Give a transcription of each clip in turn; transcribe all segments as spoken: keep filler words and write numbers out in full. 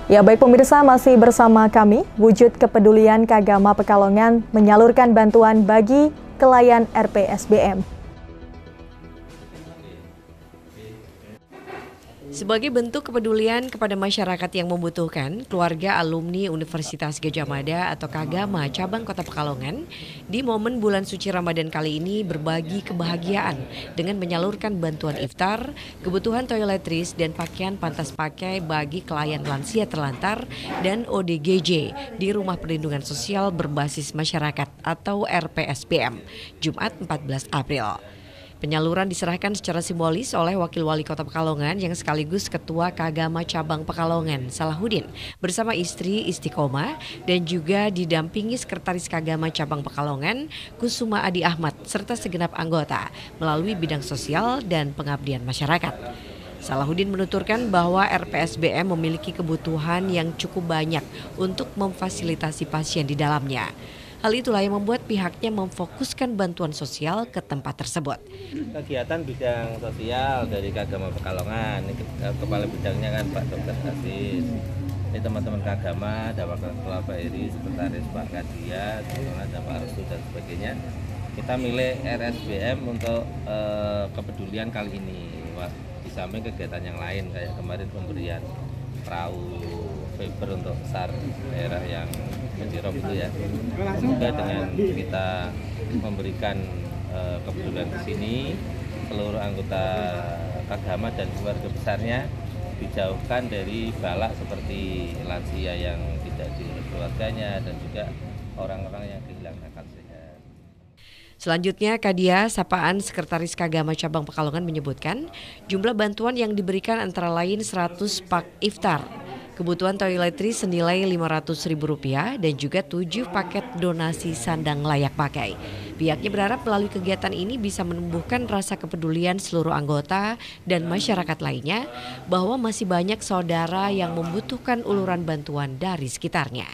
Ya baik pemirsa, masih bersama kami, wujud kepedulian Kagama Pekalongan menyalurkan bantuan bagi klien R P S B M. Sebagai bentuk kepedulian kepada masyarakat yang membutuhkan, keluarga alumni Universitas Gadjah Mada atau Kagama Cabang Kota Pekalongan di momen bulan suci Ramadan kali ini berbagi kebahagiaan dengan menyalurkan bantuan iftar, kebutuhan toiletries dan pakaian pantas pakai bagi klien lansia terlantar dan O D G J di Rumah Perlindungan Sosial Berbasis Masyarakat atau R P S B M, Jumat empat belas April. Penyaluran diserahkan secara simbolis oleh Wakil Wali Kota Pekalongan yang sekaligus Ketua Kagama Cabang Pekalongan, Salahuddin, bersama istri Istiqomah dan juga didampingi Sekretaris Kagama Cabang Pekalongan, Kusuma Adi Ahmad, serta segenap anggota melalui bidang sosial dan pengabdian masyarakat. Salahuddin menuturkan bahwa R P S B M memiliki kebutuhan yang cukup banyak untuk memfasilitasi pasien di dalamnya. Hal itulah yang membuat pihaknya memfokuskan bantuan sosial ke tempat tersebut. Kegiatan bidang sosial dari Kagama Pekalongan, ini kepala bidangnya kan Pak Dokter Aziz. Ini teman-teman Kagama, ada Wakil Ketua Pak Eri, Sekretaris Pak Kadia, ada Pak Restu dan sebagainya. Kita milih R S B M untuk eh, kepedulian kali ini. Wah, di samping kegiatan yang lain kayak kemarin pemberian perahu fiber untuk SAR daerah yang menjirok itu ya. Semoga dengan kita memberikan uh, kepedulian di sini, seluruh anggota Kagama dan keluarga besarnya dijauhkan dari balak seperti lansia yang tidak diurus keluarganya dan juga orang-orang yang kehilangan akal sehat. Selanjutnya, Kadia Sapaan Sekretaris Kagama Cabang Pekalongan menyebutkan jumlah bantuan yang diberikan antara lain seratus pak iftar, kebutuhan toiletries senilai lima ratus ribu rupiah dan juga tujuh paket donasi sandang layak pakai. Pihaknya berharap melalui kegiatan ini bisa menumbuhkan rasa kepedulian seluruh anggota dan masyarakat lainnya bahwa masih banyak saudara yang membutuhkan uluran bantuan dari sekitarnya.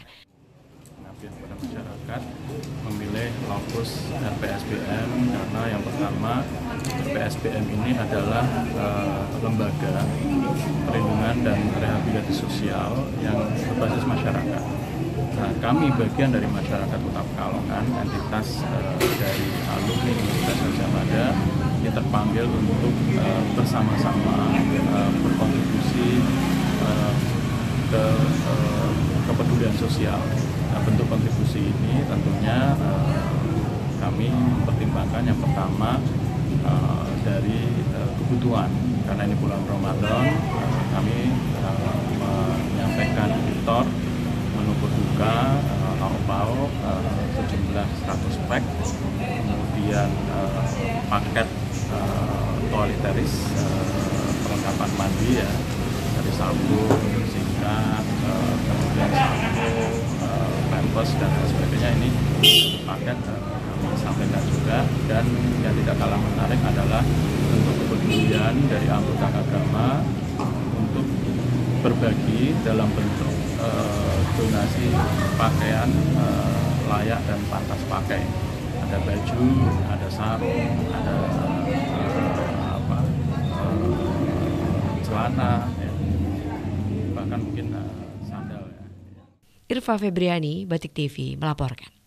Kepada masyarakat memilih lokus R P S B M karena yang pertama R P S B M ini adalah uh, lembaga perlindungan dan rehabilitasi sosial yang berbasis masyarakat. Nah, kami bagian dari masyarakat Kota Pekalongan, entitas uh, dari alumni Universitas Gadjah Mada ini terpanggil untuk uh, bersama-sama uh, berkontribusi uh, ke uh, kepedulian sosial. Nah, bentuk kontribusi ini tentunya uh, kami mempertimbangkan yang pertama uh, dari uh, kebutuhan, karena ini bulan Ramadan, uh, kami uh, menyampaikan iftar, menu berbuka, uh, lauk-pauk uh, sejumlah seratus pak, kemudian uh, paket uh, toiletries, uh, perlengkapan mandi ya, dari sabun, sikat, uh, kemudian sampo, pampers dan sebagainya, ini paket uh, kami sampaikan juga. Dan yang tidak kalah menarik adalah bentuk kepedulian dari anggota Kagama untuk berbagi dalam bentuk uh, donasi pakaian uh, layak dan pantas pakai. Ada baju, ada sarung, ada uh, apa uh, celana, ya. Bahkan mungkin uh, sandal. Ya. Irfa Febriani, Batik T V melaporkan.